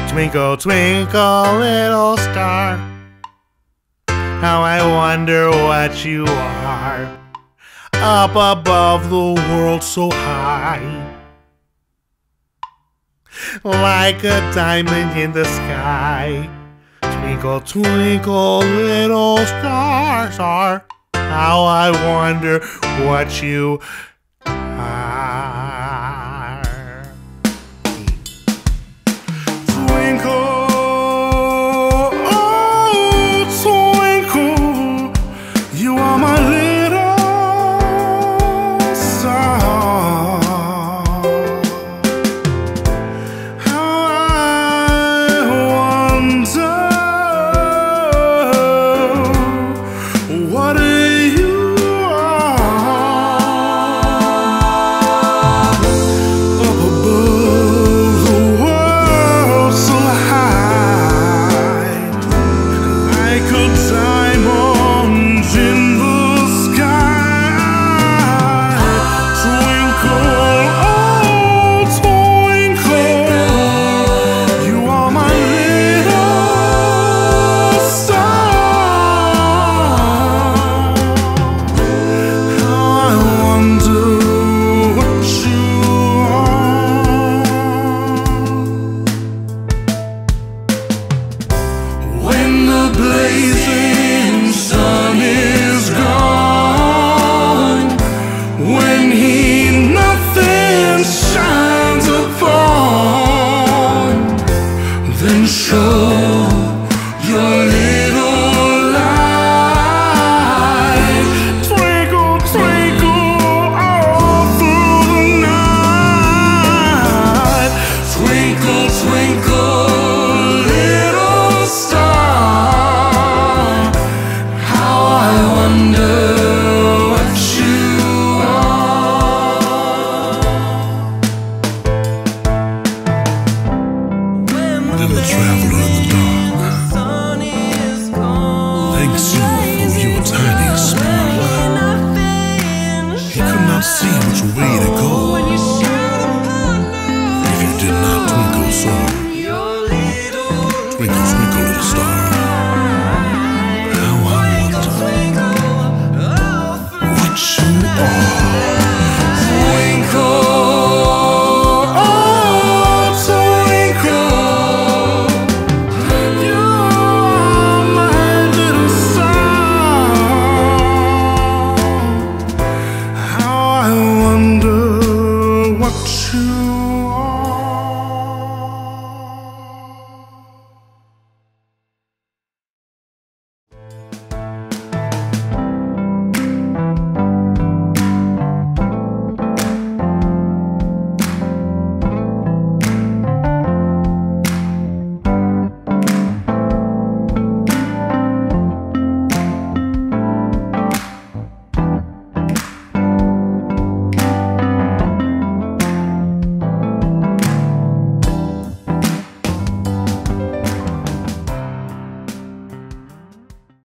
Twinkle, twinkle, little star, how I wonder what you are, up above the world so high, like a diamond in the sky. Twinkle, twinkle, little star, star, how I wonder what you are. Twinkle, oh twinkle, you are my little star. How I wonder what you are. Up above the world so high, like a diamond in the sky. Twinkle, oh twinkle, you are my little star. How I wonder what you are. When the blazing sun is gone, when nothing shines upon, then show your little light. Twinkle, twinkle, all through the night. Twinkle, twinkle, little star, how I wonder what you are. Little traveler in the dark, thanks you for your tiny spark. He could not see which way to go,